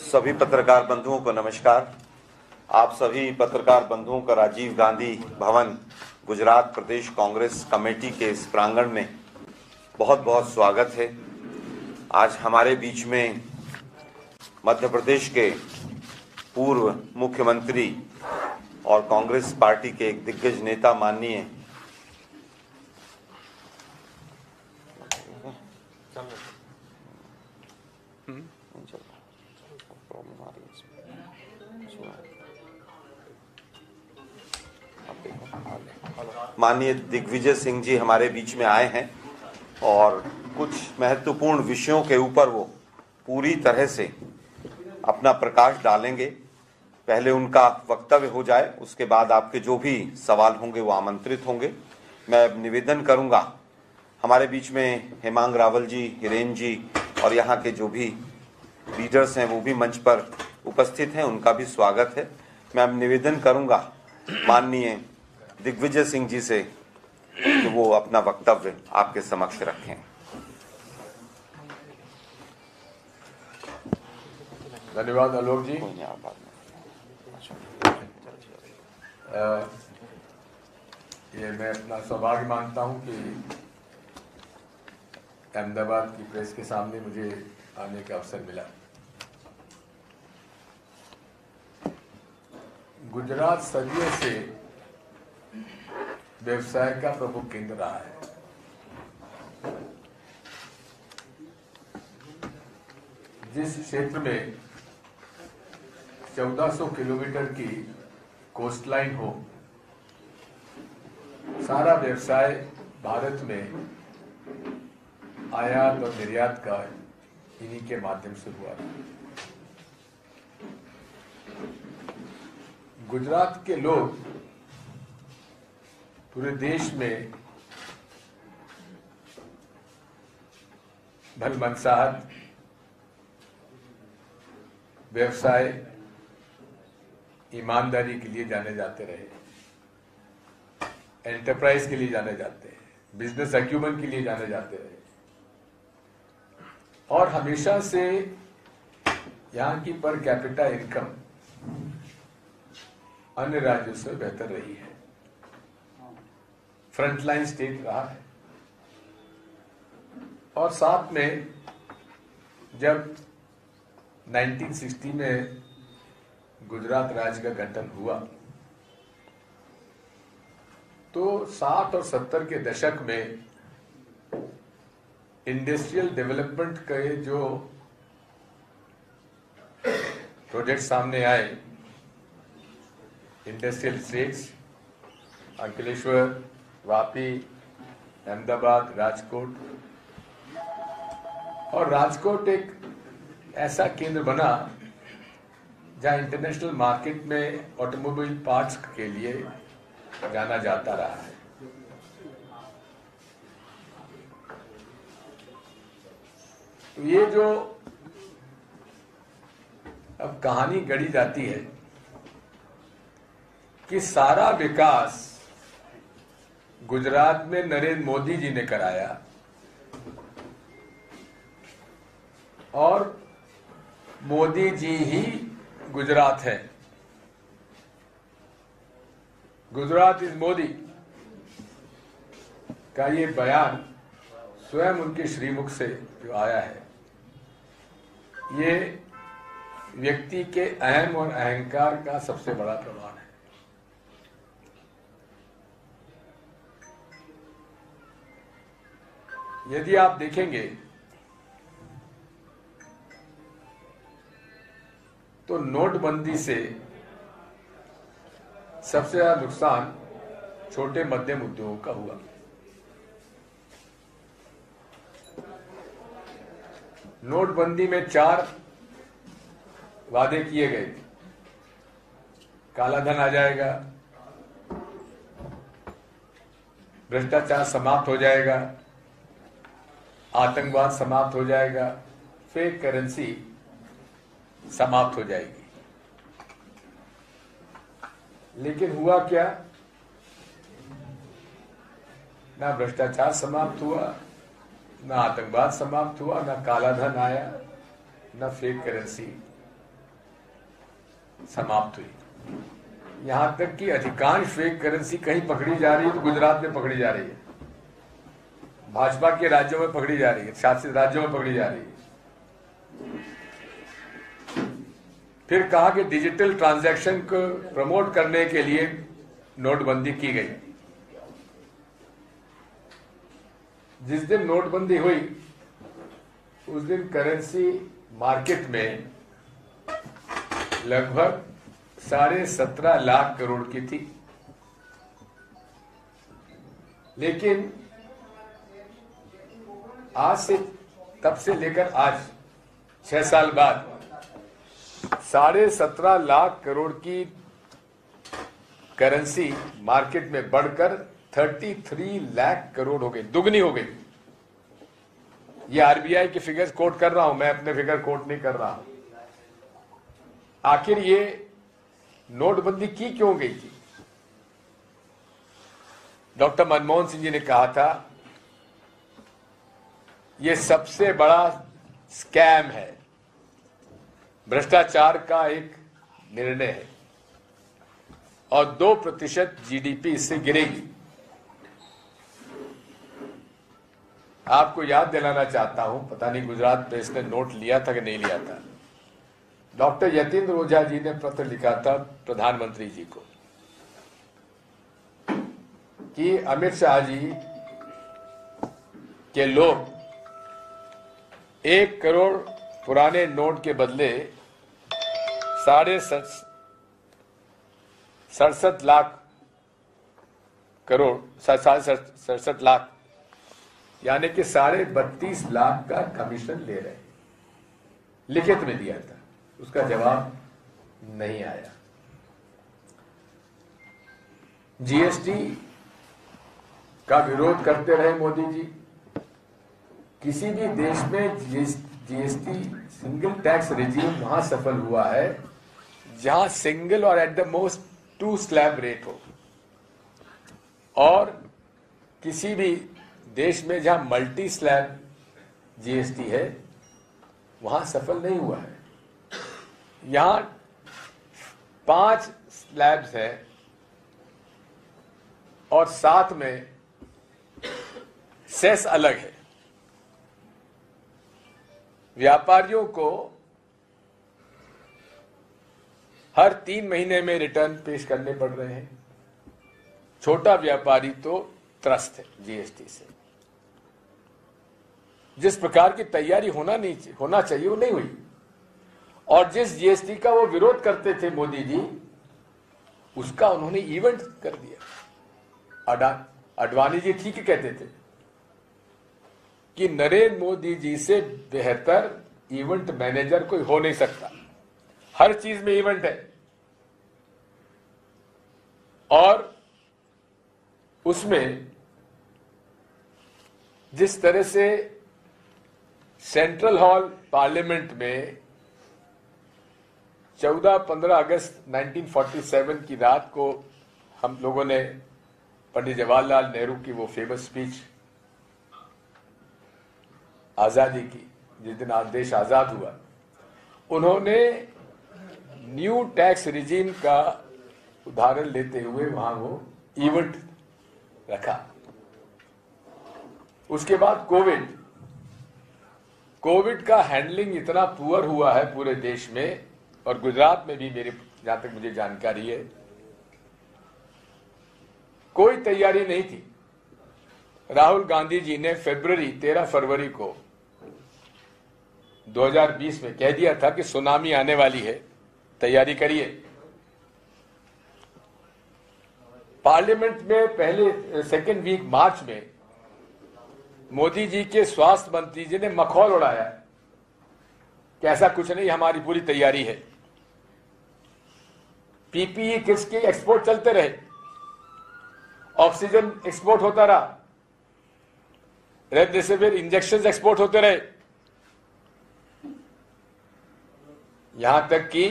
सभी पत्रकार बंधुओं को नमस्कार। आप सभी पत्रकार बंधुओं का राजीव गांधी भवन गुजरात प्रदेश कांग्रेस कमेटी के इस प्रांगण में बहुत बहुत स्वागत है। आज हमारे बीच में मध्य प्रदेश के पूर्व मुख्यमंत्री और कांग्रेस पार्टी के एक दिग्गज नेता माननीय दिग्विजय सिंह जी हमारे बीच में आए हैं और कुछ महत्वपूर्ण विषयों के ऊपर वो पूरी तरह से अपना प्रकाश डालेंगे। पहले उनका वक्तव्य हो जाए, उसके बाद आपके जो भी सवाल होंगे वो आमंत्रित होंगे। मैं निवेदन करूंगा, हमारे बीच में हेमांग रावल जी, हिरेन जी और यहाँ के जो भी लीडर्स हैं वो भी मंच पर उपस्थित हैं, उनका भी स्वागत है। मैं अब निवेदन करूंगा माननीय दिग्विजय सिंह जी से कि वो अपना वक्तव्य आपके समक्ष रखें। धन्यवाद आलोक जी। ये मैं अपना सौभाग्य मानता हूं कि अहमदाबाद की प्रेस के सामने मुझे आने का अवसर मिला। गुजरात सदियों से व्यवसाय का प्रमुख केंद्र रहा है। जिस क्षेत्र में 1400 किलोमीटर की कोस्टलाइन हो, सारा व्यवसाय भारत में आयात और निर्यात का इन्हीं के माध्यम से हुआ। गुजरात के लोग पूरे देश में भलमनसाहत व्यवसाय ईमानदारी के लिए जाने जाते रहे, एंटरप्राइज के लिए जाने जाते हैं, बिजनेस एक्यूमेंट के लिए जाने जाते रहे और हमेशा से यहाँ की पर कैपिटा इनकम अन्य राज्यों से बेहतर रही है। फ्रंटलाइन स्टेट रहा है और साथ में जब 1960 में गुजरात राज्य का गठन हुआ तो 60 और 70 के दशक में इंडस्ट्रियल डेवलपमेंट के जो प्रोजेक्ट सामने आए, इंडस्ट्रियल स्टेट्स अंकलेश्वर, वापी, अहमदाबाद, राजकोट, और राजकोट एक ऐसा केंद्र बना जहां इंटरनेशनल मार्केट में ऑटोमोबाइल पार्ट्स के लिए जाना जाता रहा है। तो ये जो अब कहानी गढ़ी जाती है कि सारा विकास गुजरात में नरेंद्र मोदी जी ने कराया और मोदी जी ही गुजरात है। गुजरात इज मोदी का ये बयान स्वयं उनके श्रीमुख से जो आया है, ये व्यक्ति के अहम और अहंकार का सबसे बड़ा प्रमाण है। यदि आप देखेंगे तो नोटबंदी से सबसे ज्यादा नुकसान छोटे मध्यम उद्योगों का हुआ। नोटबंदी में 4 वादे किए गए। काला धन आ जाएगा, भ्रष्टाचार समाप्त हो जाएगा, आतंकवाद समाप्त हो जाएगा, फेक करेंसी समाप्त हो जाएगी। लेकिन हुआ क्या? ना भ्रष्टाचार समाप्त हुआ, ना आतंकवाद समाप्त हुआ, ना काला धन आया, ना फेक करेंसी समाप्त हुई। यहां तक कि अधिकांश फेक करेंसी कहीं पकड़ी जा रही है तो गुजरात में पकड़ी जा रही है, भाजपा के राज्यों में पकड़ी जा रही है, शासित राज्यों में पकड़ी जा रही है। फिर कहा कि डिजिटल ट्रांजैक्शन को प्रमोट करने के लिए नोटबंदी की गई। जिस दिन नोटबंदी हुई उस दिन करेंसी मार्केट में लगभग 17.5 लाख करोड़ की थी। लेकिन आज से, तब से लेकर आज 6 साल बाद 17.5 लाख करोड़ की करेंसी मार्केट में बढ़कर 33 लाख करोड़ हो गई, दुगनी हो गई। ये आरबीआई के फिगर्स कोट कर रहा हूं, मैं अपने फिगर कोट नहीं कर रहा। आखिर ये नोटबंदी की क्यों गई थी? डॉक्टर मनमोहन सिंह जी ने कहा था ये सबसे बड़ा स्कैम है, भ्रष्टाचार का एक निर्णय है और 2% जीडीपी इससे गिरेगी। आपको याद दिलाना चाहता हूं, पता नहीं गुजरात में इसने नोट लिया था कि नहीं लिया था। डॉक्टर यतीन्द्र ओझा जी ने पत्र लिखा था प्रधानमंत्री जी को कि अमित शाह जी के लोग 1 करोड़ पुराने नोट के बदले 67 लाख करोड़ 67 लाख यानी कि 32.5 लाख का कमीशन ले रहे हैं। लिखित में दिया था, उसका जवाब नहीं आया। जीएसटी का विरोध करते रहे मोदी जी। किसी भी देश में जीएसटी सिंगल टैक्स रिजीम वहां सफल हुआ है जहां सिंगल और at the most 2 slab rate हो, और किसी भी देश में जहां मल्टी स्लैब जीएसटी है वहां सफल नहीं हुआ है। यहां 5 स्लैब्स हैं और साथ में सेस अलग है। व्यापारियों को हर 3 महीने में रिटर्न पेश करने पड़ रहे हैं। छोटा व्यापारी तो त्रस्त है जीएसटी से। जिस प्रकार की तैयारी होना चाहिए वो नहीं हुई, और जिस जीएसटी का वो विरोध करते थे मोदी जी, उसका उन्होंने इवेंट कर दिया। अडवाणी जी ठीक कहते थे कि नरेंद्र मोदी जी से बेहतर इवेंट मैनेजर कोई हो नहीं सकता। हर चीज में इवेंट है, और उसमें जिस तरह से सेंट्रल हॉल पार्लियामेंट में 14-15 अगस्त 1947 की रात को हम लोगों ने पंडित जवाहरलाल नेहरू की वो फेमस स्पीच आजादी की, जिस दिन आज देश आजाद हुआ, उन्होंने न्यू टैक्स रिजीम का उदाहरण लेते हुए वहां वो इवेंट रखा। उसके बाद कोविड का हैंडलिंग इतना पुअर हुआ है पूरे देश में, और गुजरात में भी मेरे जहां तक मुझे जानकारी है कोई तैयारी नहीं थी। राहुल गांधी जी ने 13 फरवरी को 2020 में कह दिया था कि सुनामी आने वाली है, तैयारी करिए। पार्लियामेंट में पहले सेकेंड वीक मार्च में मोदी जी के स्वास्थ्य मंत्री जी ने मखौल उड़ाया कि ऐसा कुछ नहीं, हमारी पूरी तैयारी है। पीपीई किट्स के एक्सपोर्ट चलते रहे, ऑक्सीजन एक्सपोर्ट होता रहा, रेमडेसिविर इंजेक्शन एक्सपोर्ट होते रहे, यहां तक कि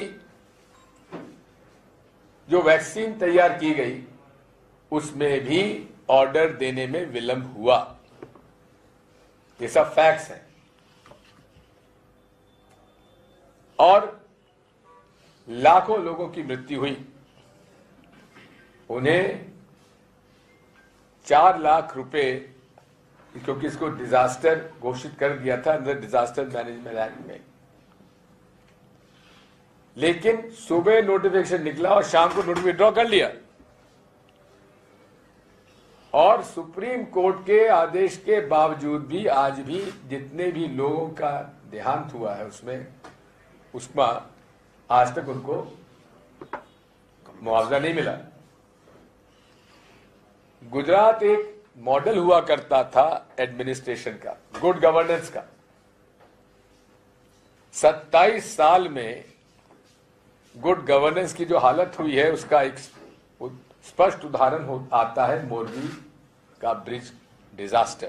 जो वैक्सीन तैयार की गई उसमें भी ऑर्डर देने में विलंब हुआ। ये सब फैक्ट्स हैं। और लाखों लोगों की मृत्यु हुई। उन्हें 4 लाख रुपए, क्योंकि इसको डिजास्टर घोषित कर दिया था अंदर डिजास्टर मैनेजमेंट एक्ट में, लेकिन सुबह नोटिफिकेशन निकला और शाम को नोटिफिकेशन विड्रॉ कर लिया। और सुप्रीम कोर्ट के आदेश के बावजूद भी आज भी जितने भी लोगों का देहांत हुआ है उसमें आज तक उनको मुआवजा नहीं मिला। गुजरात एक मॉडल हुआ करता था एडमिनिस्ट्रेशन का, गुड गवर्नेंस का। 27 साल में गुड गवर्नेंस की जो हालत हुई है उसका एक स्पष्ट उदाहरण आता है मोरबी का ब्रिज डिजास्टर।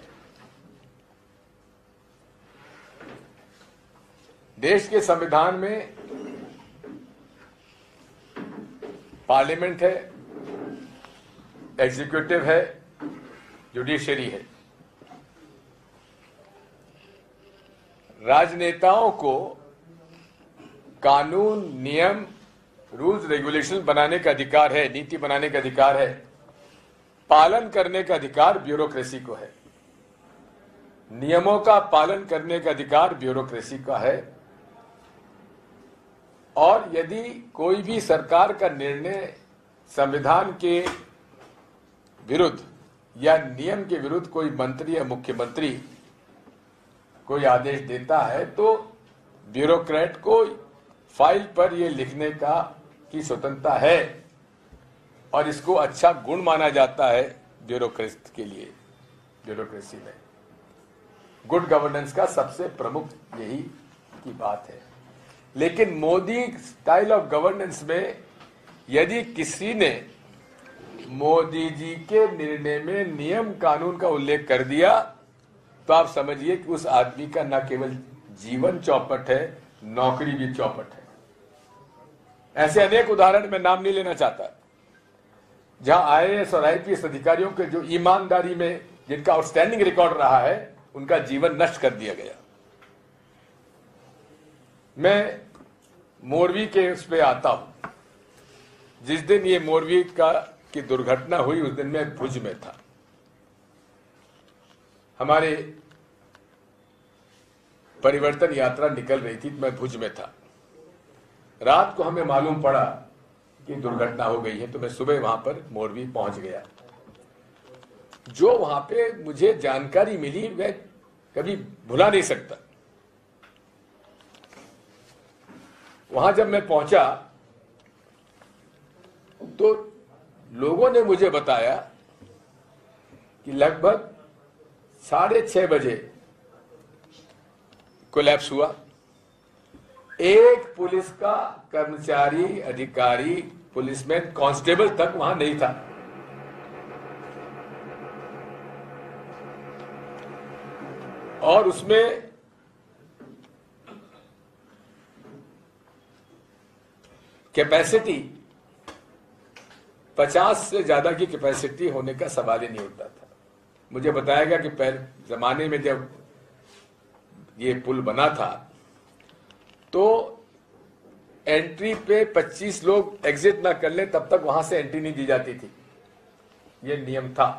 देश के संविधान में पार्लियामेंट है, एग्जीक्यूटिव है, जुडिशरी है। राजनेताओं को कानून, नियम, रूल्स रेगुलेशन बनाने का अधिकार है, नीति बनाने का अधिकार है। पालन करने का अधिकार ब्यूरोक्रेसी को है। नियमों का पालन करने का अधिकार ब्यूरोक्रेसी का है। और यदि कोई भी सरकार का निर्णय संविधान के विरुद्ध या नियम के विरुद्ध कोई मंत्री या मुख्यमंत्री कोई आदेश देता है तो ब्यूरोक्रेट को फाइल पर यह लिखने की स्वतंत्रता है और इसको अच्छा गुण माना जाता है ब्यूरोक्रेसी के लिए। ब्यूरोक्रेसी में गुड गवर्नेंस का सबसे प्रमुख यही की बात है। लेकिन मोदी स्टाइल ऑफ गवर्नेंस में यदि किसी ने मोदी जी के निर्णय में नियम कानून का उल्लेख कर दिया तो आप समझिए कि उस आदमी का न केवल जीवन चौपट है, नौकरी भी चौपट है। ऐसे अनेक उदाहरण मैं नाम नहीं लेना चाहता जहां आईएएस और आईपीएस अधिकारियों के जो ईमानदारी में जिनका आउटस्टैंडिंग रिकॉर्ड रहा है उनका जीवन नष्ट कर दिया गया। मैं मोरवी के उस पे आता हूं। जिस दिन ये मोरवी की दुर्घटना हुई उस दिन मैं भुज में था। हमारे परिवर्तन यात्रा निकल रही थी, मैं भुज में था। रात को हमें मालूम पड़ा कि दुर्घटना हो गई है तो मैं सुबह वहां पर मोरवी पहुंच गया। जो वहां पे मुझे जानकारी मिली मैं कभी भुला नहीं सकता। वहां जब मैं पहुंचा तो लोगों ने मुझे बताया कि लगभग 6:30 बजे कोलैप्स हुआ। एक पुलिस का कर्मचारी, अधिकारी, पुलिसमैन, कांस्टेबल तक वहां नहीं था। और उसमें कैपेसिटी 50 से ज्यादा की कैपेसिटी होने का सवाल ही नहीं उठता था। मुझे बताया गया कि पहले जमाने में जब ये पुल बना था तो एंट्री पे 25 लोग एग्जिट ना कर ले तब तक वहां से एंट्री नहीं दी जाती थी। ये नियम था।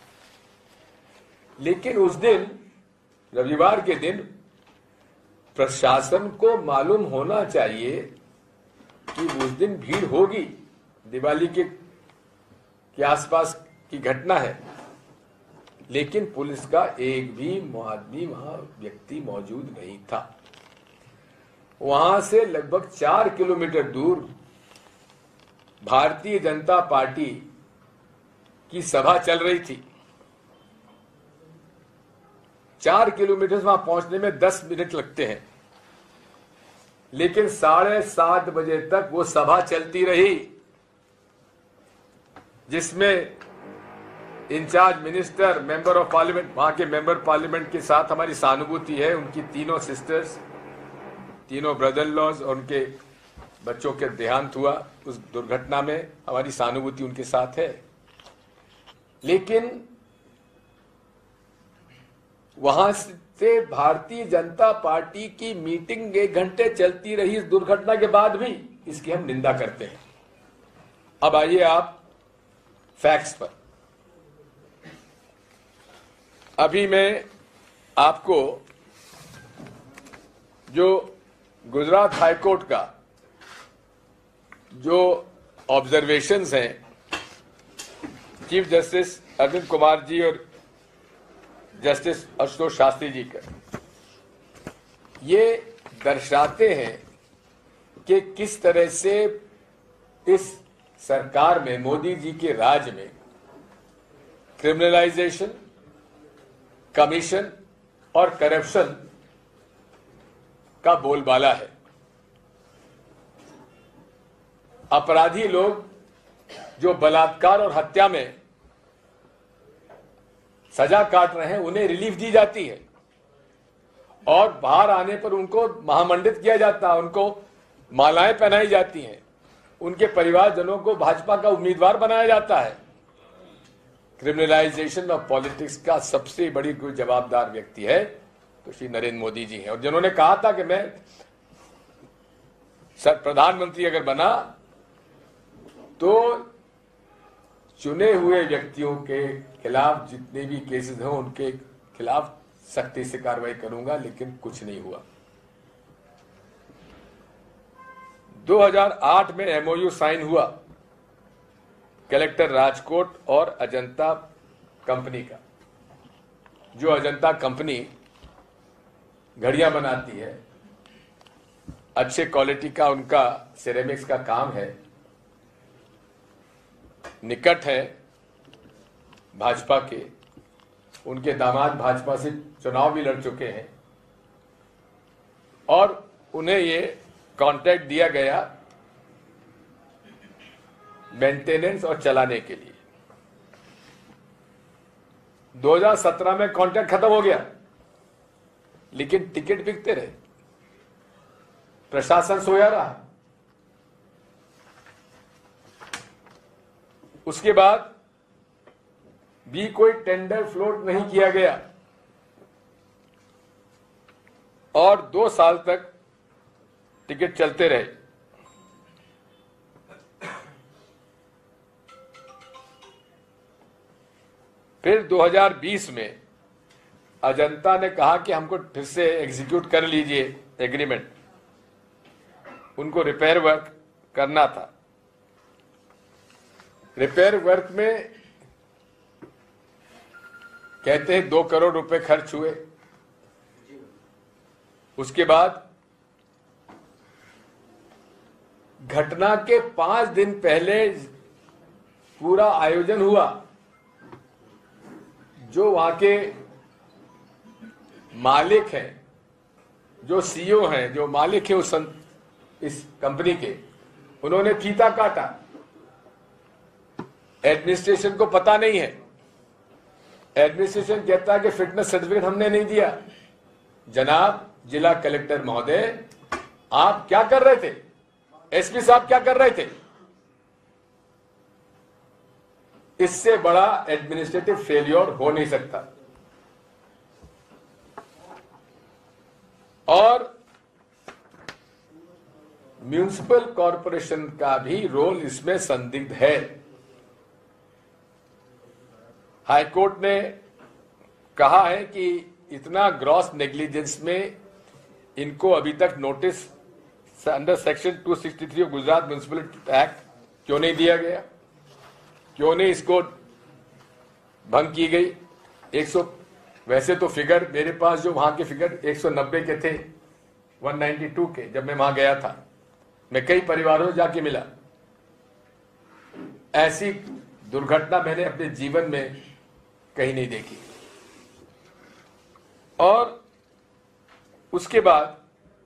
लेकिन उस दिन, रविवार के दिन, प्रशासन को मालूम होना चाहिए कि उस दिन भीड़ होगी, दिवाली के आसपास की घटना है। लेकिन पुलिस का एक भी आदमी वहां व्यक्ति मौजूद नहीं था। वहां से लगभग 4 किलोमीटर दूर भारतीय जनता पार्टी की सभा चल रही थी। 4 किलोमीटर वहां पहुंचने में 10 मिनट लगते हैं। लेकिन 7:30 बजे तक वो सभा चलती रही, जिसमें incharge minister, member of parliament, वहां के मेंबर पार्लियामेंट के साथ हमारी सहानुभूति है। उनकी तीनों सिस्टर्स, तीनों ब्रदर लॉज और उनके बच्चों के देहांत हुआ उस दुर्घटना में, हमारी सहानुभूति उनके साथ है। लेकिन वहां से भारतीय जनता पार्टी की मीटिंग 1 घंटे चलती रही इस दुर्घटना के बाद भी। इसकी हम निंदा करते हैं। अब आइए आप फैक्ट्स पर। अभी मैं आपको जो गुजरात हाईकोर्ट का जो ऑब्जर्वेशंस हैं चीफ जस्टिस अरविंद कुमार जी और जस्टिस आशुतोष शास्त्री जी का, ये दर्शाते हैं कि किस तरह से इस सरकार में, मोदी जी के राज में क्रिमिनलाइजेशन, कमीशन और करप्शन का बोलबाला है। अपराधी लोग जो बलात्कार और हत्या में सजा काट रहे हैं, उन्हें रिलीफ दी जाती है और बाहर आने पर उनको महामंडित किया जाता है, उनको मालाएं पहनाई जाती हैं, उनके परिवारजनों को भाजपा का उम्मीदवार बनाया जाता है। क्रिमिनलाइजेशन ऑफ पॉलिटिक्स का सबसे बड़ी कोई जवाबदार व्यक्ति है तो श्री नरेंद्र मोदी जी हैं। और जिन्होंने कहा था कि मैं प्रधानमंत्री अगर बना तो चुने हुए व्यक्तियों के खिलाफ जितने भी केसेस हों उनके खिलाफ सख्ती से कार्रवाई करूंगा, लेकिन कुछ नहीं हुआ। 2008 में एमओयू साइन हुआ कलेक्टर राजकोट और अजंता कंपनी का। जो अजंता कंपनी घड़ियां बनाती है, अच्छे क्वालिटी का उनका सिरेमिक्स का काम है, निकट है भाजपा के, उनके दामाद भाजपा से चुनाव भी लड़ चुके हैं और उन्हें ये कॉन्ट्रैक्ट दिया गया मेंटेनेंस और चलाने के लिए। 2017 में कॉन्ट्रैक्ट खत्म हो गया, लेकिन टिकट बिकते रहे, प्रशासन सोया रहा। उसके बाद भी कोई टेंडर फ्लोट नहीं किया गया और 2 साल तक टिकट चलते रहे। फिर 2020 में अजंता ने कहा कि हमको फिर से एग्जीक्यूट कर लीजिए एग्रीमेंट, उनको रिपेयर वर्क करना था। रिपेयर वर्क में कहते हैं 2 करोड़ रुपए खर्च हुए। उसके बाद घटना के 5 दिन पहले पूरा आयोजन हुआ। जो वहां के मालिक हैं, जो सीईओ हैं, जो मालिक है इस कंपनी के, उन्होंने फीता काटा। एडमिनिस्ट्रेशन को पता नहीं है। एडमिनिस्ट्रेशन कहता है कि फिटनेस सर्टिफिकेट हमने नहीं दिया। जनाब जिला कलेक्टर महोदय, आप क्या कर रहे थे? एसपी साहब क्या कर रहे थे? इससे बड़ा एडमिनिस्ट्रेटिव फेलियर हो नहीं सकता। और म्युनिसिपल कॉरपोरेशन का भी रोल इसमें संदिग्ध है। हाईकोर्ट ने कहा है कि इतना ग्रॉस नेग्लिजेंस में इनको अभी तक notice under section 263 of Gujarat municipal act क्यों नहीं दिया गया, क्यों नहीं इसको भंग की गई। 100 वैसे तो फिगर मेरे पास जो वहां के फिगर 190 के थे, 192 के, जब मैं वहां गया था, मैं कई परिवारों से जाके मिला। ऐसी दुर्घटना मैंने अपने जीवन में कहीं नहीं देखी। और उसके बाद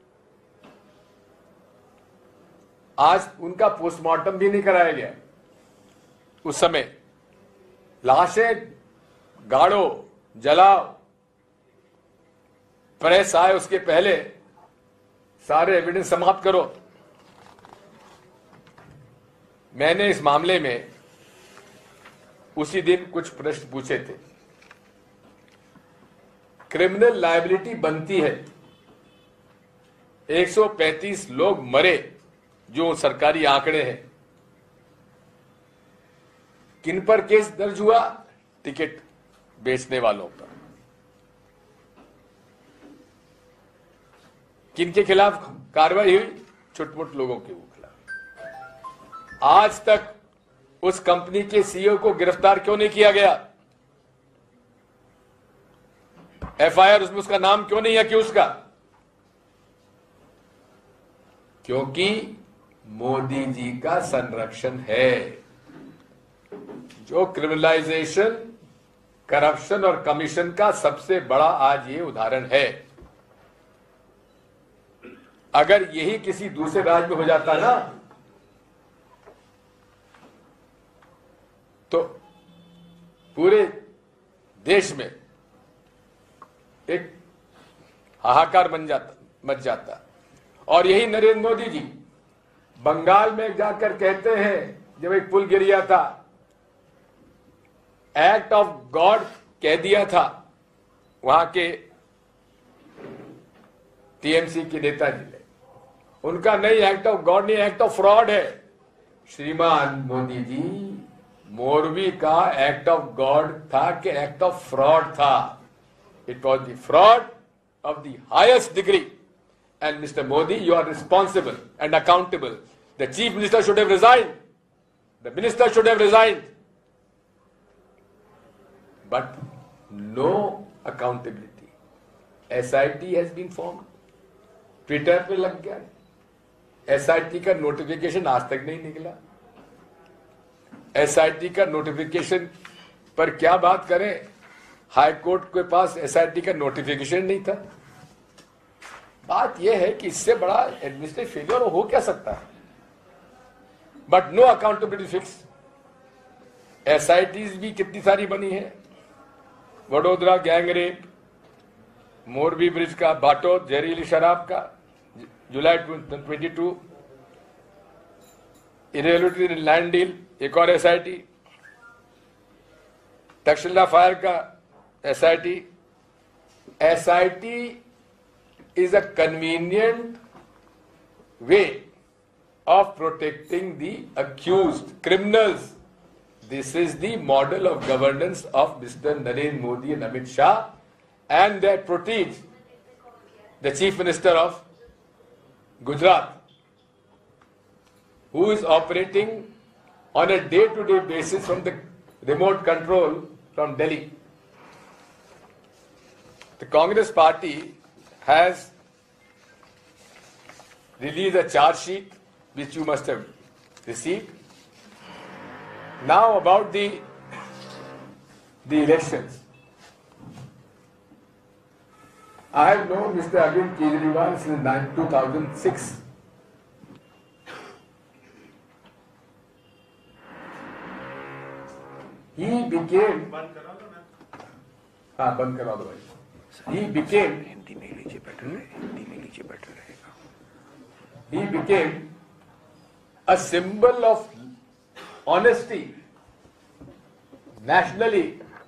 आज उनका पोस्टमार्टम भी नहीं कराया गया। उस समय लाशें गाड़ो, जलाओ, प्रेस आए उसके पहले सारे एविडेंस समाप्त करो। मैंने इस मामले में उसी दिन कुछ प्रश्न पूछे थे। क्रिमिनल लायबिलिटी बनती है, 135 लोग मरे जो सरकारी आंकड़े हैं, किन पर केस दर्ज हुआ? टिकट बेचने वालों पर। किन के खिलाफ कार्रवाई हुई? छुटपुट लोगों के खिलाफ। आज तक उस कंपनी के सीईओ को गिरफ्तार क्यों नहीं किया गया? एफआईआर उसमें उसका नाम क्यों नहीं है कि उसका? क्योंकि मोदी जी का संरक्षण है। जो क्रिमिनलाइजेशन, करप्शन और कमीशन का सबसे बड़ा आज ये उदाहरण है। अगर यही किसी दूसरे राज्य में हो जाता ना, तो पूरे देश में एक हाहाकार मच जाता। और यही नरेंद्र मोदी जी बंगाल में जाकर कहते हैं, जब एक पुल गिर गया था, एक्ट ऑफ गॉड कह दिया था वहां के टीएमसी के नेताजी ने। उनका नहीं एक्ट ऑफ गॉड नहीं, एक्ट ऑफ फ्रॉड है। श्रीमान मोदी जी, मोरवी का एक्ट ऑफ गॉड था कि एक्ट ऑफ फ्रॉड था? It was the fraud of the highest degree. And Mr. Modi, you are responsible and accountable. The chief minister should have resigned. The minister should have resigned. But no accountability. SIT has been formed. Twitter पे लग गया। SIT का notification आज तक नहीं निकला। SIT का notification पर क्या बात करें? हाई कोर्ट के पास SIT का नोटिफिकेशन नहीं था। बात यह है कि इससे बड़ा एडमिनिस्ट्रेटिव फेलियर हो क्या सकता है? But no accountability fix. SITs भी कितनी सारी बनी है। Vadodara gang rape, Morbi bridge का, बाटो जहरीली शराब का, जुलाई 22, इरेगुलरिटी इन लैंड डील, एक और SIT, तक्षशिला फायर का SIT। SIT is a convenient way of protecting the accused criminals. This is the model of governance of Mr. Narendra Modi and Amit Shah and their proteges, the Chief Minister of Gujarat, who is operating on a day-to-day basis from the remote control from Delhi. The Congress Party has released a charge sheet which you must have received. Now about the elections. I have known Mr. Arvind Kejriwal since 2006. He became बंद करा दो भाई। He became Hindi में लीजिए better रहेगा। He became a symbol of honesty nationally.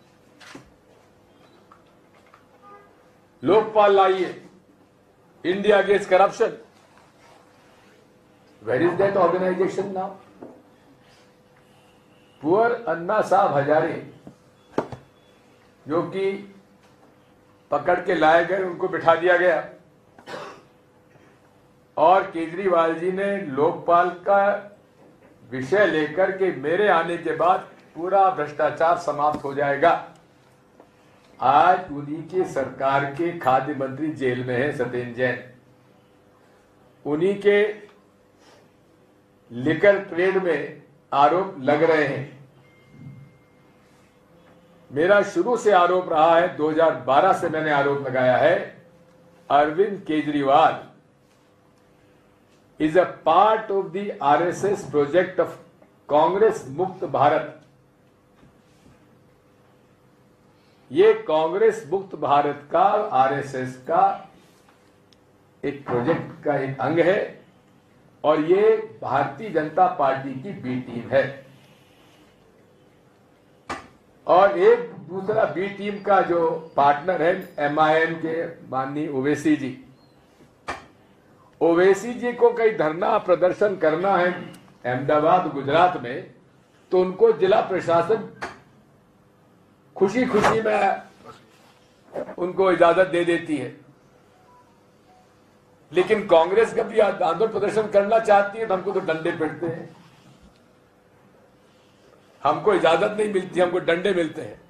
Lokpal लाइए, India against corruption. Where is that organization now? Poor अन्ना साहब हजारे, जो कि पकड़ के लाए गए, उनको बिठा दिया गया। और केजरीवाल जी ने लोकपाल का विषय लेकर के मेरे आने के बाद पूरा भ्रष्टाचार समाप्त हो जाएगा। आज उन्हीं के सरकार के खाद्य मंत्री जेल में है, सत्येंद्र जैन। उन्हीं के लिकर ट्रेड में आरोप लग रहे हैं। मेरा शुरू से आरोप रहा है, 2012 से मैंने आरोप लगाया है, Arvind Kejriwal is a part of the RSS project of Congress मुक्त भारत। ये कांग्रेस मुक्त भारत का आरएसएस का एक प्रोजेक्ट का एक अंग है और ये भारतीय जनता पार्टी की बी टीम है। और एक दूसरा बी टीम का जो पार्टनर है एमआईएम के माननीय ओवैसी जी, ओवैसी जी को कहीं धरना प्रदर्शन करना है अहमदाबाद गुजरात में, तो उनको जिला प्रशासन खुशी खुशी में उनको इजाजत दे देती है। लेकिन कांग्रेस कभी आंदोलन प्रदर्शन करना चाहती है तो हमको तो डंडे पिटते हैं, हमको इजाजत नहीं मिलती, हमको डंडे मिलते हैं।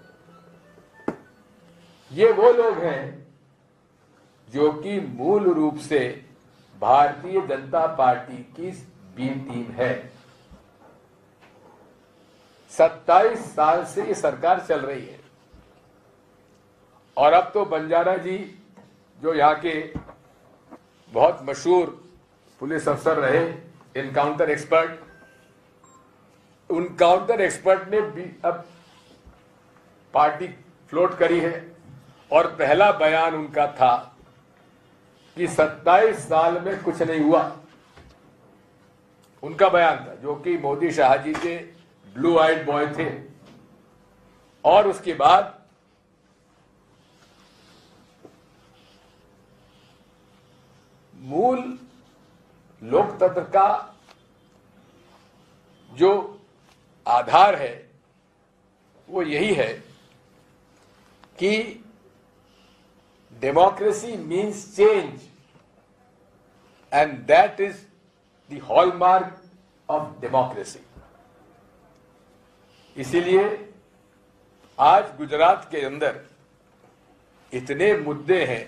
ये वो लोग हैं जो कि मूल रूप से भारतीय जनता पार्टी की बी टीम है। 27 साल से ये सरकार चल रही है और अब तो बंजारा जी जो यहाँ के बहुत मशहूर पुलिस अफसर रहे, इनकाउंटर एक्सपर्ट, उन काउंटर एक्सपर्ट ने भी अब पार्टी फ्लोट करी है और पहला बयान उनका था कि 27 साल में कुछ नहीं हुआ। उनका बयान था, जो कि मोदी शाह जी के ब्लू आइड बॉय थे। और उसके बाद मूल लोकतंत्र का जो आधार है वो यही है कि democracy means change and that is the hallmark of democracy. इसीलिए आज गुजरात के अंदर इतने मुद्दे हैं,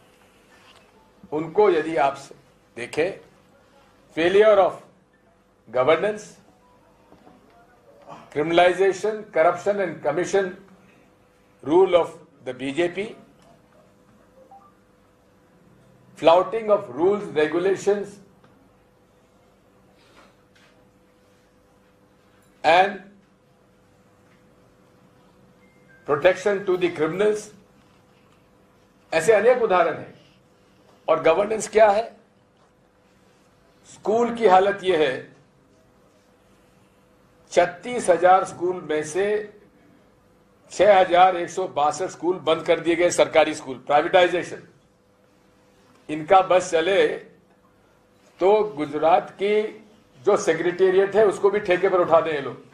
उनको यदि आप देखें, failure of governance, criminalization, corruption and commission rule of the BJP, flouting of rules, regulations, and protection to the criminals, ऐसे अनेक उदाहरण हैं। और गवर्नेंस क्या है? स्कूल की हालत यह है, 36,000 स्कूल में से 6,162 स्कूल बंद कर दिए गए, सरकारी स्कूल, प्राइवेटाइजेशन। इनका बस चले तो गुजरात की जो सेक्रेटेरिएट है उसको भी ठेके पर उठा दें ये लोग।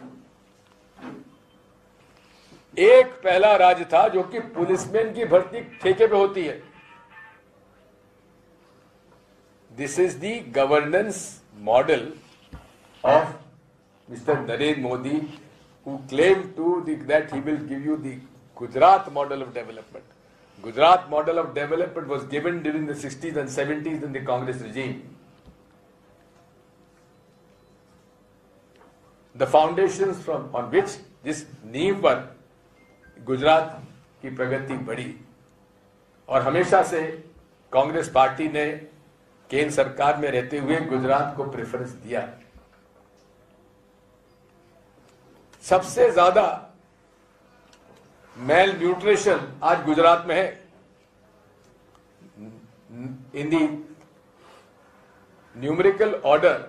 एक पहला राज्य था जो कि पुलिसमैन की भर्ती ठेके पे होती है। This is the governance model of Mr. Narendra Modi, who claimed that he will give you the Gujarat model of development. Gujarat model of development was given during the 60s and 70s in the Congress regime. The foundations on which this नींव पर गुजरात की प्रगति बढ़ी, और हमेशा से Congress party ने केंद्र सरकार में रहते हुए गुजरात को प्रेफरेंस दिया। सबसे ज्यादा मेल न्यूट्रिशन आज गुजरात में है। In the numerical order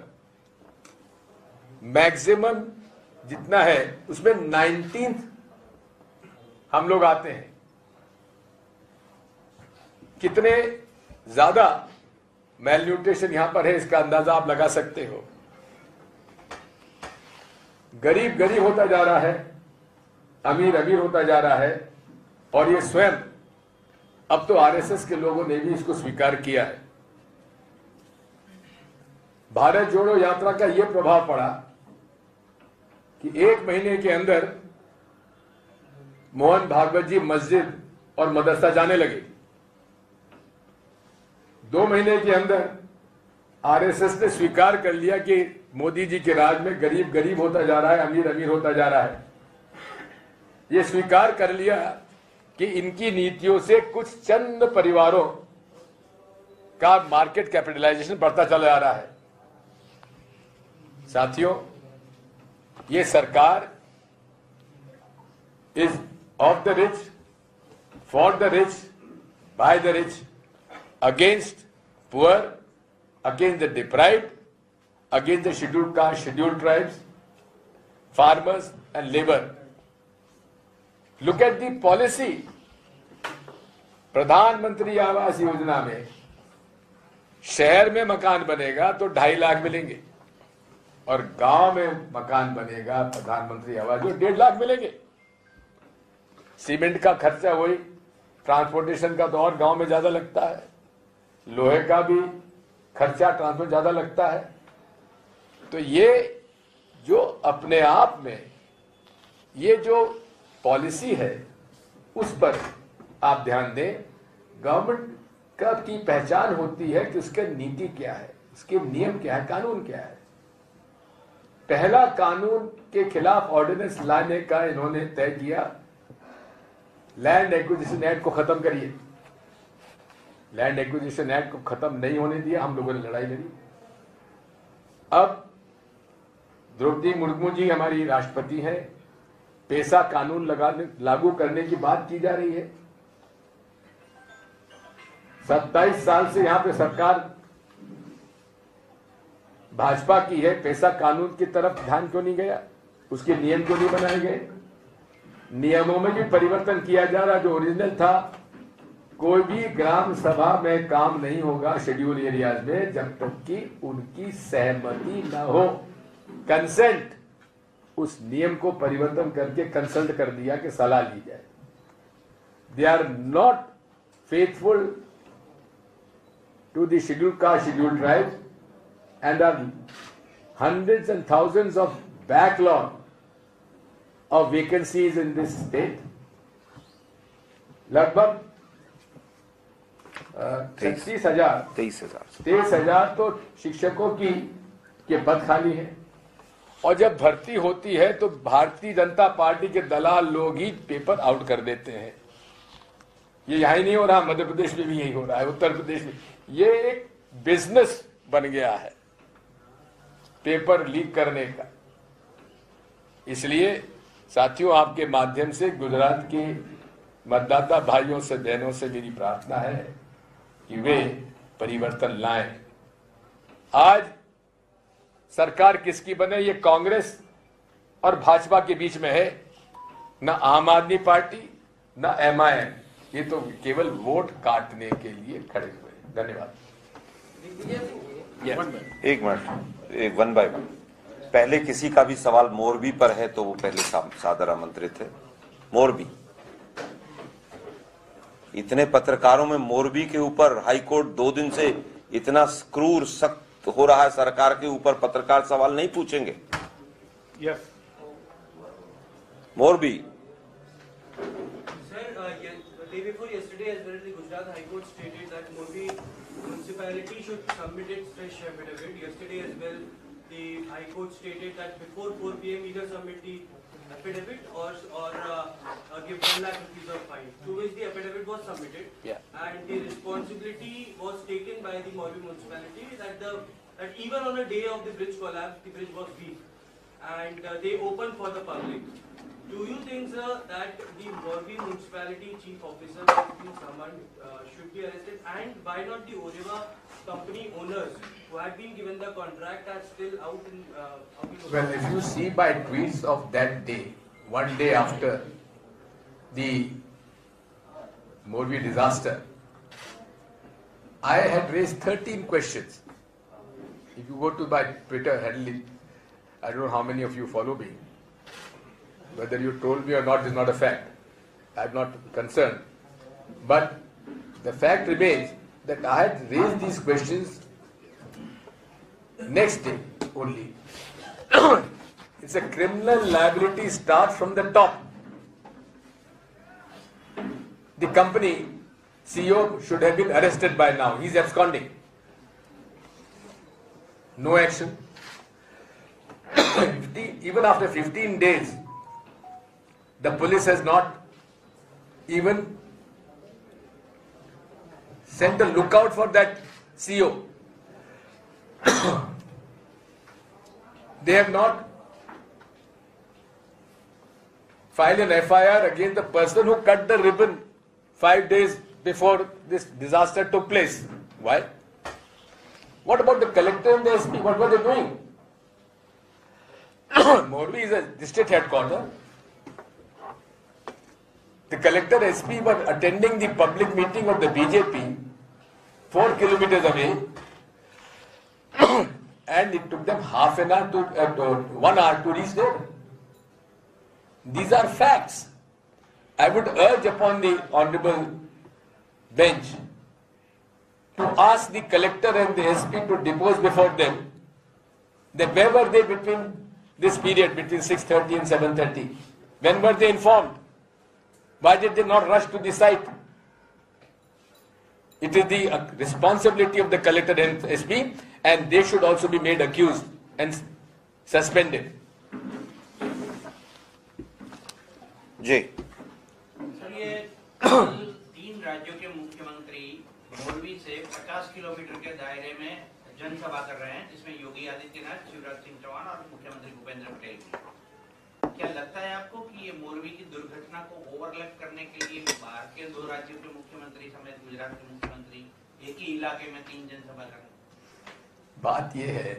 maximum जितना है उसमें 19th हम लोग आते हैं। कितने ज्यादा मेल न्यूट्रिशन यहां पर है इसका अंदाजा आप लगा सकते हो। गरीब गरीब होता जा रहा है, अमीर अमीर होता जा रहा है, और ये स्वयं अब तो आरएसएस के लोगों ने भी इसको स्वीकार किया है। भारत जोड़ो यात्रा का यह प्रभाव पड़ा कि 1 महीने के अंदर मोहन भागवत जी मस्जिद और मदरसा जाने लगे। 2 महीने के अंदर आरएसएस ने स्वीकार कर लिया कि मोदी जी के राज में गरीब गरीब होता जा रहा है, अमीर अमीर होता जा रहा है। ये स्वीकार कर लिया कि इनकी नीतियों से कुछ चंद परिवारों का मार्केट कैपिटलाइजेशन बढ़ता चला जा रहा है। साथियों, ये सरकार is of the rich, for the rich, by the rich, against poor, against the deprived, against the scheduled castes, scheduled tribes, farmers and labor. Look at the policy. प्रधानमंत्री आवास योजना में शहर में मकान बनेगा तो 2.5 लाख मिलेंगे और गांव में मकान बनेगा प्रधानमंत्री आवास जो 1.5 लाख मिलेंगे। सीमेंट का खर्चा वही, ट्रांसपोर्टेशन का तो और गांव में ज्यादा लगता है, लोहे का भी खर्चा ट्रांसपोर्ट ज्यादा लगता है। तो ये जो अपने आप में ये जो पॉलिसी है उस पर आप ध्यान दें। गवर्नमेंट का की पहचान होती है कि उसका नीति क्या है, उसके नियम क्या है, कानून क्या है। पहला कानून के खिलाफ ऑर्डिनेंस लाने का इन्होंने तय किया, लैंड एक्विजिशन एक्ट को खत्म करिए। लैंड एक्विजिशन एक्ट को खत्म नहीं होने दिया, हम लोगों ने लड़ाई लड़ी। अब द्रौपदी मुर्मू जी हमारी राष्ट्रपति हैं, पेशा कानून लागू करने की बात की जा रही है। 27 साल से यहां पे सरकार भाजपा की है, पेशा कानून की तरफ ध्यान क्यों नहीं गया? उसके नियम क्यों नहीं बनाए गए? नियमों में भी परिवर्तन किया जा रहा। जो ओरिजिनल था, कोई भी ग्राम सभा में काम नहीं होगा शेड्यूल एरियाज में जब तक कि उनकी सहमति न हो, कंसेंट। उस नियम को परिवर्तन करके कंसल्ट कर दिया कि सलाह ली जाए। They are not faithful to the schedule caste, schedule tribe and are hundreds and thousands of backlog of vacancies in this state. लगभग 23,000 तो शिक्षकों की के पद खाली हैं। और जब भर्ती होती है तो भारतीय जनता पार्टी के दलाल लोग ही पेपर आउट कर देते हैं। ये यहां ही नहीं हो रहा, मध्य प्रदेश में भी यही हो रहा है, उत्तर प्रदेश में। ये एक बिजनेस बन गया है पेपर लीक करने का। इसलिए साथियों, आपके माध्यम से गुजरात के मतदाता भाइयों से बहनों से मेरी प्रार्थना है कि वे परिवर्तन लाएं। आज सरकार किसकी बने, ये कांग्रेस और भाजपा के बीच में है, न आम आदमी पार्टी न MIM। ये तो केवल वोट काटने के लिए खड़े हुए हैं। धन्यवाद। एक मिनट, एक वन बाय वन। पहले किसी का भी सवाल मोरबी पर है तो वो पहले सादर आमंत्रित है। मोरबी, इतने पत्रकारों में मोरबी के ऊपर हाईकोर्ट 2 दिन से इतना क्रूर सख्त हो रहा है सरकार के ऊपर, पत्रकार सवाल नहीं पूछेंगे? Yes. Morbi. Sir, day before yesterday as well, the Gujarat High Court stated that Morbi municipality should submit its fresh affidavit. Yesterday as well, the High Court stated that before 4 PM either submit the affidavit or give 1 lakh rupees of fine. To which the affidavit was submitted, and the responsibility was taken by the Morbi municipality that even on a day of the bridge collapse, the bridge was weak, and they opened for the public. Do you think, sir, that the Morbi municipality chief officer who has been summoned should be arrested, and why not the Oreva company owners who had been given the contract are still out in? Well, if you see by tweets of that day, one day after the Morbi disaster, I had raised 13 questions. If you go to my Twitter handle, I don't know how many of you follow me. Whether you told me or not is not a fact. I'm not concerned. But the fact remains that I had raised these questions next day only. It's a criminal liability starts from the top. The company CEO should have been arrested by now. He's absconding. No action. Even after 15 days, the police has not even sent a lookout for that CEO. They have not filed an FIR against the person who cut the ribbon 5 days before this disaster took place. Why? What about the collector and the SP? What were they doing? Morbi is a district headquarters. The collector SP were attending the public meeting of the BJP 4 kilometers away and it took them half an hour to 1 hour to reach there. These are facts. I would urge upon the honorable bench to ask the collector and the SP to depose before them that where were they between this period, between 6:30 and 7:30? When were they informed? Why did they not rush to the site? It is the responsibility of the collector and SP, and they should also be made accused and suspended. जी sir, ये 3 राज्यों के मुख्यमंत्री मोरवी से 50 kilometre के दायरे में जनसभा कर रहे हैं, जिसमें योगी आदित्यनाथ, शिवराज सिंह चौहान और मुख्यमंत्री भूपेंद्र पटेल भी। क्या लगता है आपको कि ये मोरवी की दुर्घटना को ओवरलैप करने के लिए बाहर के 2 राज्यों के मुख्यमंत्री समेत गुजरात के मुख्यमंत्री एक ही इलाके में 3 जनसभा कर रहे हैं? बात यह है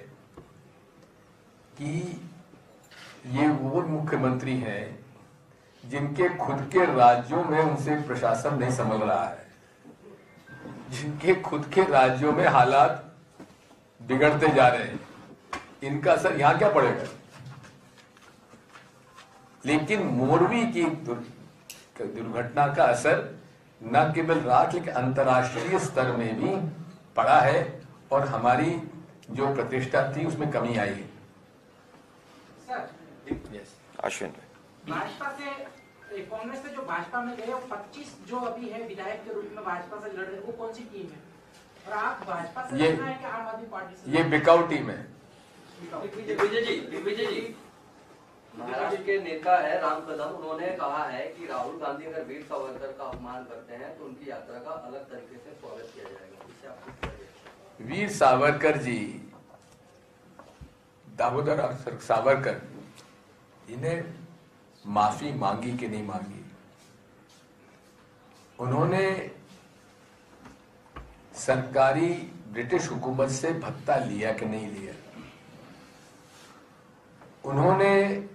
कि ये वो मुख्यमंत्री हैं जिनके खुद के राज्यों में उनसे प्रशासन नहीं संभल रहा है, जिनके खुद के राज्यों में हालात बिगड़ते जा रहे हैं। इनका असर यहां क्या पड़ेगा? लेकिन मोरवी की दुर्घटना का असर न केवल राज्य लेकिन अंतर्राष्ट्रीय स्तर में भी पड़ा है और हमारी जो प्रतिष्ठा थी उसमें कमी आई है। अश्विन भाजपा से कांग्रेस से जो भाजपा में गए, 25 जो अभी है विधायक के रूप में भाजपा से लड़ रहे, वो कौन सी टीम है? और आप भाजपा से लड़ रहे हैं कि आम आदमी पार्टी से? ये बिकाऊ टीम है। दिग्विजय जी, महाराष्ट्र के नेता है राम कदम, उन्होंने कहा है कि राहुल गांधी अगर वीर सावरकर का अपमान करते हैं तो उनकी यात्रा का अलग तरीके से स्वागत किया जाएगा। इससे आपको वीर सावरकर जी, दामोदर सावरकर, इन्हें माफी मांगी कि नहीं मांगी? उन्होंने सरकारी ब्रिटिश हुकूमत से भत्ता लिया कि नहीं लिया? उन्होंने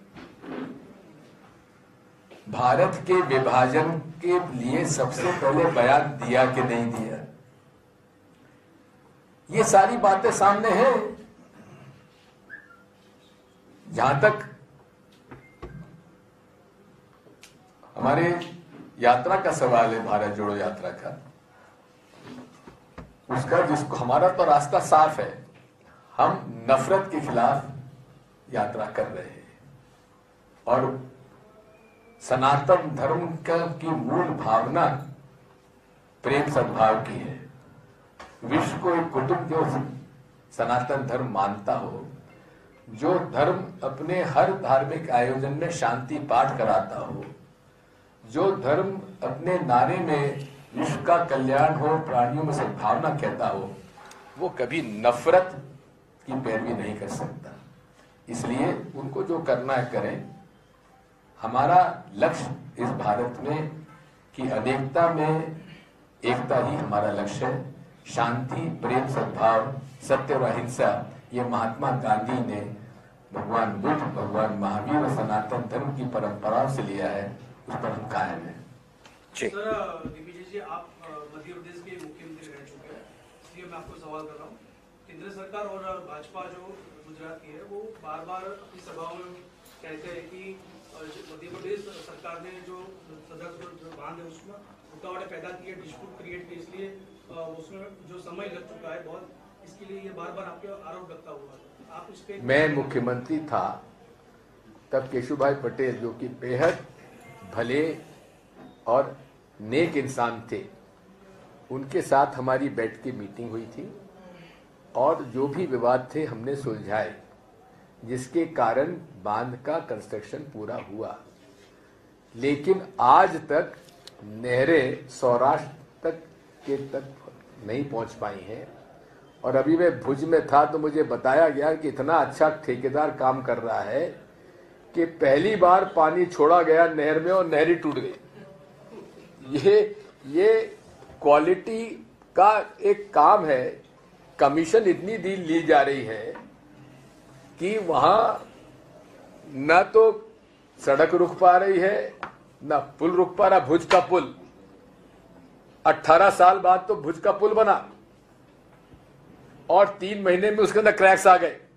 भारत के विभाजन के लिए सबसे पहले बयान दिया कि नहीं दिया? ये सारी बातें सामने हैं। जहां तक हमारे यात्रा का सवाल है, भारत जोड़ो यात्रा का, उसका जिसको हमारा तो रास्ता साफ है, हम नफरत के खिलाफ यात्रा कर रहे हैं और सनातन धर्म की मूल भावना प्रेम सद्भाव की है। विश्व को एक कुटुंब जो सनातन धर्म मानता हो, जो धर्म अपने हर धार्मिक आयोजन में शांति पाठ कराता हो, जो धर्म अपने नारे में विश्व का कल्याण हो, प्राणियों में सद्भावना कहता हो, वो कभी नफरत की पैरवी नहीं कर सकता। इसलिए उनको जो करना है करें। हमारा लक्ष्य इस भारत में कि अनेकता में एकता ही हमारा लक्ष्य है। शांति, प्रेम, सद्भाव, सत्य और अहिंसा, ये महात्मा गांधी ने भगवान बुद्ध, भगवान महावीर और सनातन धर्म की परंपराओं से लिया है, उस पर हम कायम हैं। सर, दिग्विजय जी, आप मध्य प्रदेश के मुख्यमंत्री रह चुके हैं, इसलिए मैं आपको सवाल कर रहा हूँ। केंद्र सरकार और भाजपा जो गुजरात की है, वो बार बार अपनी सभाओं में कहते हैं कि मध्य प्रदेश सरकार ने जो सदर जो बांध है उसमें रुकावटें पैदा की है, डिस्प्यूट क्रिएट की, इसलिए उसमें जो समय लग चुका है बहुत, इसके लिए ये बार बार आपके आरोप लगता हुआ। आप इस पे मैं मुख्यमंत्री था तब केशुभाई पटेल, जो कि बेहद भले और नेक इंसान थे, उनके साथ हमारी बैठ के मीटिंग हुई थी और जो भी विवाद थे हमने सुलझाए, जिसके कारण बांध का कंस्ट्रक्शन पूरा हुआ। लेकिन आज तक नहरें सौराष्ट्र तक नहीं पहुंच पाई हैं। और अभी मैं भुज में था तो मुझे बताया गया कि इतना अच्छा ठेकेदार काम कर रहा है कि पहली बार पानी छोड़ा गया नहर में और नहर ही टूट गई। ये क्वालिटी का एक काम है। कमीशन इतनी दी ली जा रही है कि वहां न तो सड़क रुक पा रही है, न पुल रुक पा रहा। भुज का पुल 18 साल बाद तो भुज का पुल बना, और 3 महीने में उसके अंदर क्रैक्स आ गए।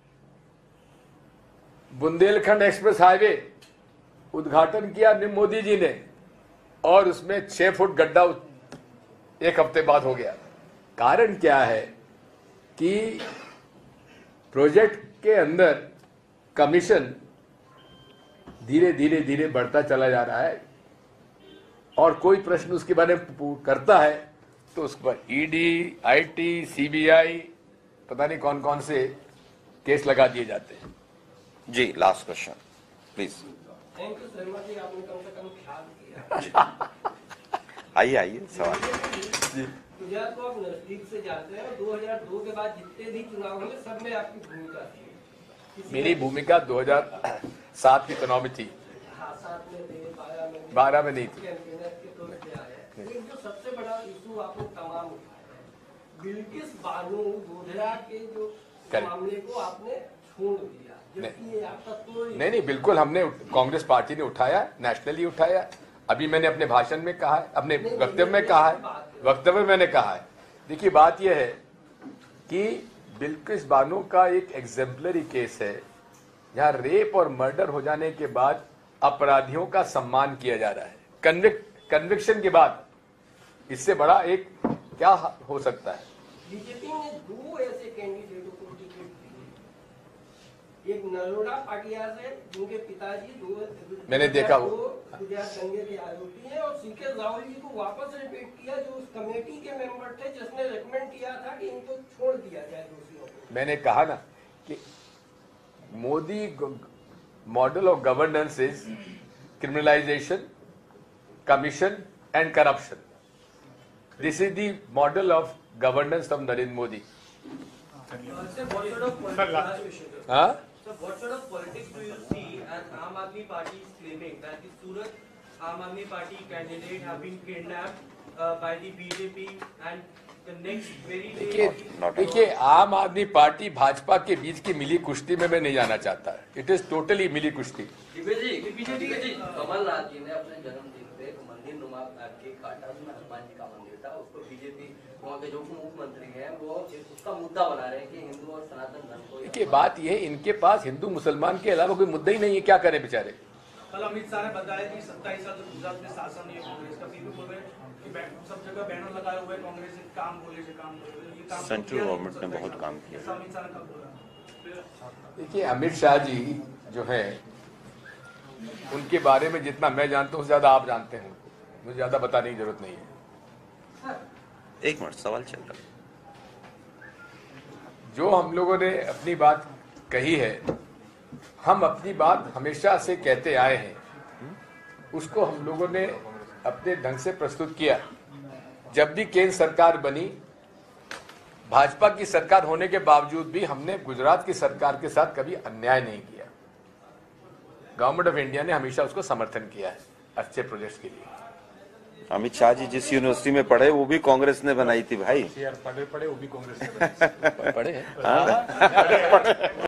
बुंदेलखंड एक्सप्रेस हाईवे उद्घाटन किया मोदी जी ने और उसमें 6 फुट गड्ढा 1 हफ्ते बाद हो गया। कारण क्या है कि प्रोजेक्ट के अंदर कमीशन धीरे धीरे धीरे बढ़ता चला जा रहा है और कोई प्रश्न उसके बारे में करता है तो उस पर ईडी, आईटी, सीबीआई, पता नहीं कौन कौन से केस लगा दिए जाते हैं। जी, last question please. Thank you Sharma ji, आपने कम से कम ख्याल किया। आइए सवाल। गुजरात को आप नजदीक से जाते हैं और 2002 के बाद जितने भी चुनाव हुए सब में आपकी भूमिका थी। मेरी भूमिका 2007 के चुनाव में थी। हाँ, 7 में थे, 12 में नहीं थी। कैंपेनर के तौर पे आए। लेकिन जो सबसे बड़ा इशू आप लोग तमाम उठाए हैं, बिल्किस बानो गोधरा के जो मामले को आपने छोड़ दिया, जबकि ये आपका कोई नहीं, बिल्कुल हमने, कांग्रेस पार्टी ने उठाया, नेशनली उठाया। अभी मैंने अपने भाषण में कहा है, अपने वक्तव्य में मैंने कहा है। देखिए, बात यह है कि बिल्किस बानो का एक एग्जेम्पलरी केस है जहां रेप और मर्डर हो जाने के बाद अपराधियों का सम्मान किया जा रहा है। कन्विक्शन के बाद इससे बड़ा एक क्या हो सकता है? बीजेपी ने 2 ऐसे कैंडिडेटों को टिकट दी, एक नरोड़ा पाटिया से जिनके पिताजी मैंने देखा वो गुजरात दंगे के आरोपी हैं, और सीके राहुल जी को वापस रिपीट किया जो उस कमेटी के मेंबर थे जिसने रेकमेंड किया था कि इनको छोड़ दिया जाए दोषियों को। मैंने कहा ना कि Modi model of governance is criminalization, commission and corruption. This is the model of governance of Narendra Modi. So what sort of politics, Huh? so what sort of politics do you see as Aam Aadmi Party is claiming that the Surat Aam Aadmi Party candidate have been kidnapped by the BJP and the next very day देखिए, आम आदमी party Bhajpa के बीच की मिली कुश्ती में मैं नहीं जाना चाहता। इट इज टोटली मिली कुश्ती। कमलनाथ जी ने अपने जन्मदिन पे एक मंदिर नुमा केक काटा, उसमें हनुमान जी का मंदिर था, उसको बीजेपी वहाँ के जो मुख्यमंत्री हैं वो उसका मुद्दा बना रहे हैं कि हिंदू और सनातन धर्म को। देखिए, बात यह है, इनके पास हिंदू मुसलमान के अलावा कोई मुद्दा ही नहीं है। क्या करे बेचारे? कल अमित शाह ने बताया कि 27 साल गुजरात में शासन है कांग्रेस का, फिर भी बोल रहे हैं कि सब जगह बैनर लगाए हुए कांग्रेस से काम बोले से काम बोले। सेंट्रल गवर्नमेंट ने बहुत काम किया। अमित शाह ने कब बोला? देखिए, अमित शाह जी जो है उनके बारे में जितना मैं जानता हूँ ज्यादा आप जानते हैं, मुझे ज्यादा बताने की जरूरत नहीं है। 1 मिनट, सवाल चल रहा है। जो हम लोगों ने अपनी बात कही है, हम अपनी बात हमेशा से कहते आए हैं, उसको हम लोगों ने अपने ढंग से प्रस्तुत किया। जब भी केंद्र सरकार बनी, भाजपा की सरकार होने के बावजूद भी हमने गुजरात की सरकार के साथ कभी अन्याय नहीं किया। गवर्नमेंट ऑफ इंडिया ने हमेशा उसको समर्थन किया है अच्छे प्रोजेक्ट्स के लिए। अमित शाह जी जिस यूनिवर्सिटी में पढ़े वो भी कांग्रेस ने बनाई थी भाई। पढ़े वो भी कांग्रेस ने पढ़े हैं।